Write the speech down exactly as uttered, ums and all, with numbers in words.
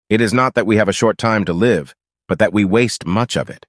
It is not that we have a short time to live, but that we waste much of it.